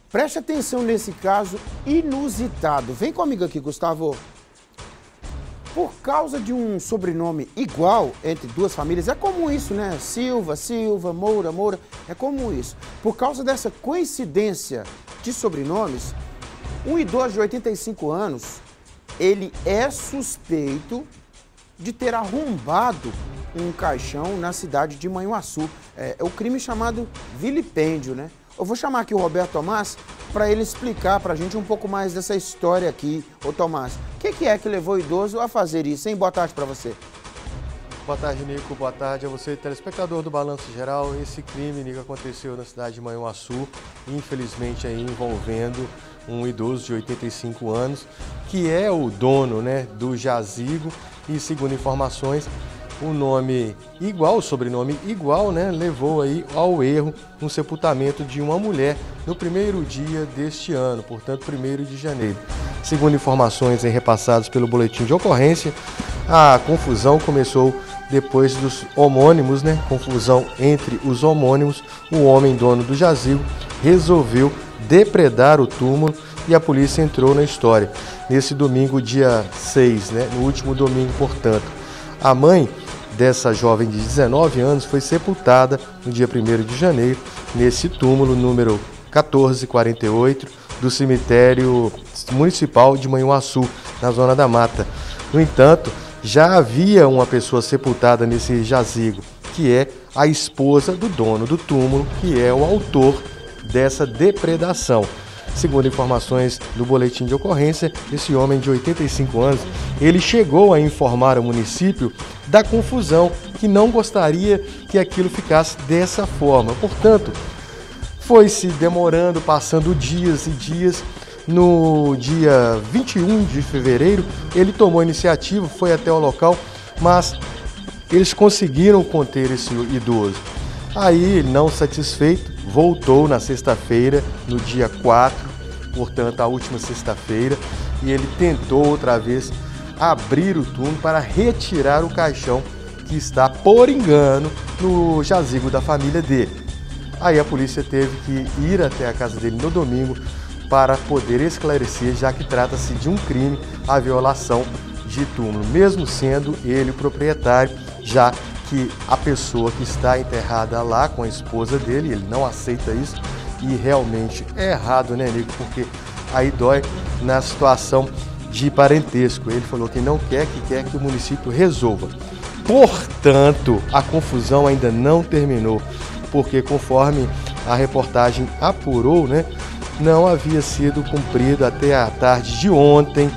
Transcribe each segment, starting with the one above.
Preste atenção nesse caso inusitado. Vem comigo aqui, Gustavo. Por causa de um sobrenome igual entre duas famílias, é comum isso, né? Silva, Silva, Moura, Moura, é comum isso. Por causa dessa coincidência de sobrenomes, um idoso de 85 anos, ele é suspeito de ter arrombado um caixão na cidade de Manhuaçu. É o crime chamado vilipêndio, né? Eu vou chamar aqui o Roberto Tomás para ele explicar para a gente um pouco mais dessa história aqui. Ô Tomás, o que é que levou o idoso a fazer isso, hein? Boa tarde para você. Boa tarde, Nico. Boa tarde a você, telespectador do Balanço Geral. Esse crime, Nico, aconteceu na cidade de Manhuaçu, infelizmente aí envolvendo um idoso de 85 anos, que é o dono, né, do jazigo e, segundo informações, o nome igual, o sobrenome igual, né, levou aí ao erro no sepultamento de uma mulher no primeiro dia deste ano, portanto, 1º de janeiro. Segundo informações repassadas pelo boletim de ocorrência, a confusão começou depois dos homônimos, né, confusão entre os homônimos. O homem dono do jazigo resolveu depredar o túmulo e a polícia entrou na história. Nesse domingo, dia 6, né, no último domingo, portanto, a mãe dessa jovem de 19 anos foi sepultada no dia 1º de janeiro, nesse túmulo número 1448 do cemitério municipal de Manhuaçu, na Zona da Mata. No entanto, já havia uma pessoa sepultada nesse jazigo, que é a esposa do dono do túmulo, que é o autor dessa depredação. Segundo informações do boletim de ocorrência, esse homem de 85 anos, ele chegou a informar o município da confusão, que não gostaria que aquilo ficasse dessa forma. Portanto, foi se demorando, passando dias e dias. No dia 21 de fevereiro, ele tomou a iniciativa, foi até o local, mas eles conseguiram conter esse idoso. Aí, não satisfeito, voltou na sexta-feira, no dia 4, portanto, a última sexta-feira, e ele tentou outra vez abrir o túmulo para retirar o caixão que está, por engano, no jazigo da família dele. Aí a polícia teve que ir até a casa dele no domingo para poder esclarecer, já que trata-se de um crime, a violação de túmulo, mesmo sendo ele o proprietário, já que a pessoa que está enterrada lá com a esposa dele, ele não aceita isso, e realmente é errado, né, Nico? Porque aí dói na situação de parentesco. Ele falou que não quer, que quer que o município resolva. Portanto, a confusão ainda não terminou, porque conforme a reportagem apurou, né, não havia sido cumprido até a tarde de ontem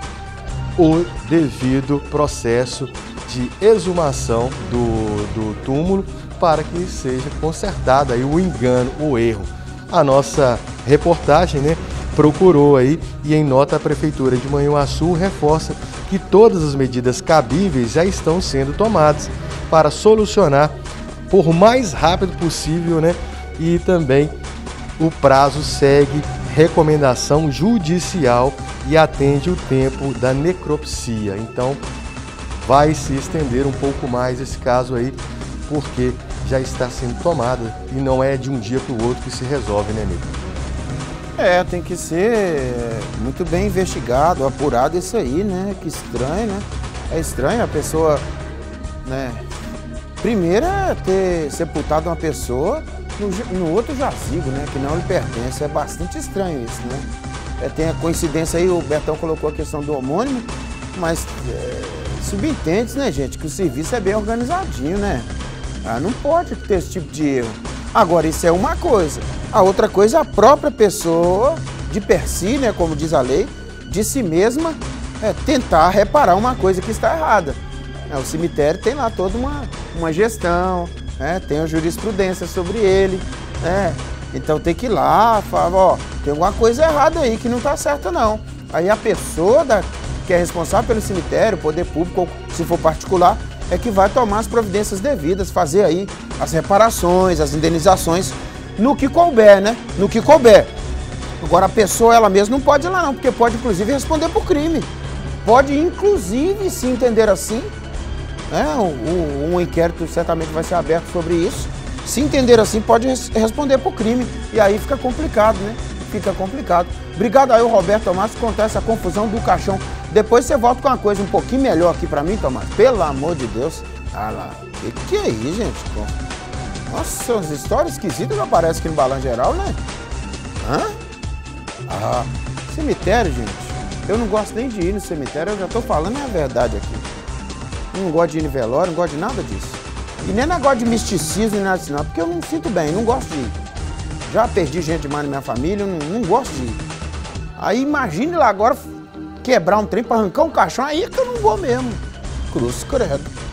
o devido processo de exumação do túmulo para que seja consertado aí o engano, o erro. A nossa reportagem, né, procurou aí e em nota a Prefeitura de Manhuaçu reforça que todas as medidas cabíveis já estão sendo tomadas para solucionar por mais rápido possível, né, e também o prazo segue recomendação judicial e atende o tempo da necropsia. Então, vai se estender um pouco mais esse caso aí, porque já está sendo tomada e não é de um dia para o outro que se resolve, né, amigo? Tem que ser muito bem investigado, apurado isso aí, né? Que estranho, né? É estranho a pessoa, né? Primeiro é ter sepultado uma pessoa no outro jazigo, né? Que não lhe pertence. É bastante estranho isso, né? Tem a coincidência aí, o Bertão colocou a questão do homônimo, mas subentende, né, gente? Que o serviço é bem organizadinho, né? Não pode ter esse tipo de erro. Agora, isso é uma coisa. A outra coisa é a própria pessoa, de per si, né, como diz a lei, de si mesma, tentar reparar uma coisa que está errada. O cemitério tem lá toda uma gestão, tem a jurisprudência sobre ele, então tem que ir lá, falar, ó, tem alguma coisa errada aí que não está certa não. Aí a pessoa que é responsável pelo cemitério, poder público, ou se for particular, é que vai tomar as providências devidas, fazer aí as reparações, as indenizações, no que couber, né? No que couber. Agora a pessoa, ela mesma não pode ir lá não, porque pode inclusive responder por crime. Pode inclusive, se entender assim, um inquérito certamente vai ser aberto sobre isso. Se entender assim, pode responder por crime. E aí fica complicado, né? fica complicado. Obrigado aí, o Roberto Tomás, por contar essa confusão do caixão. Depois você volta com uma coisa um pouquinho melhor aqui pra mim, Tomás. Pelo amor de Deus. Ah lá, que é isso, gente? Nossa, umas histórias esquisitas que aparecem aqui no Balanço Geral, né? Hã? Ah, cemitério, gente. Eu não gosto nem de ir no cemitério, eu já tô falando a verdade aqui. Eu não gosto de ir no velório, não gosto de nada disso. E nem negócio de misticismo e nada disso, não, porque eu não me sinto bem, não gosto de ir. Já perdi gente demais na minha família, eu não gosto de ir. Aí imagine lá agora quebrar um trem para arrancar um caixão, aí é que eu não vou mesmo. Cruz credo.